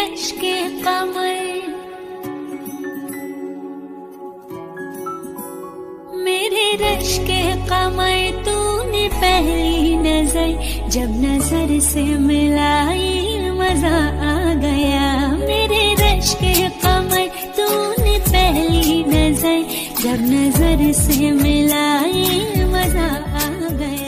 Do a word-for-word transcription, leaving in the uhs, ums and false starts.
Rush के कमर, मेरे rush के कमर तूने पहली नजर जब नजर से मिलाई मजा आ गया। मेरे रश के कमर तूने पहली नजर जब नजर से मिलाई मजा आ गया।